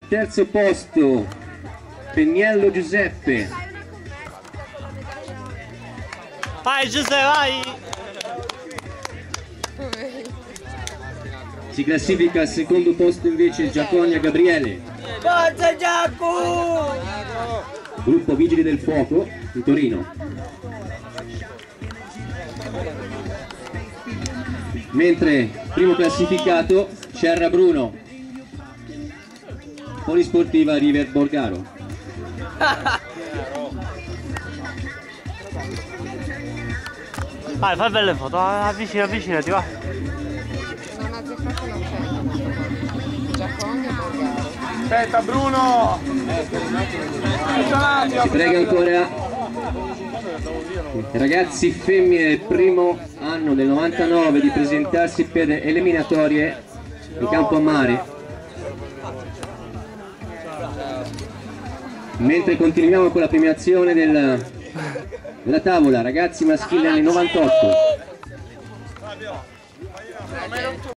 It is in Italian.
Terzo posto Peniello Giuseppe. Vai Giuseppe, vai! Si classifica al secondo posto invece Giaconia Gabriele. Forza Giacomo! Gruppo Vigili del Fuoco di Torino. Mentre primo classificato Cerra Bruno, Polisportiva River Borgaro. Vai, fai belle foto, avvicinati, va. Non ha azzeccato l'accento. Giacomo e Borgaro. Aspetta Bruno! Si prega ancora ragazzi femmine del primo anno del 99 di presentarsi per eliminatorie in campo a mare, mentre continuiamo con la premiazione della tavola ragazzi maschili anni 98.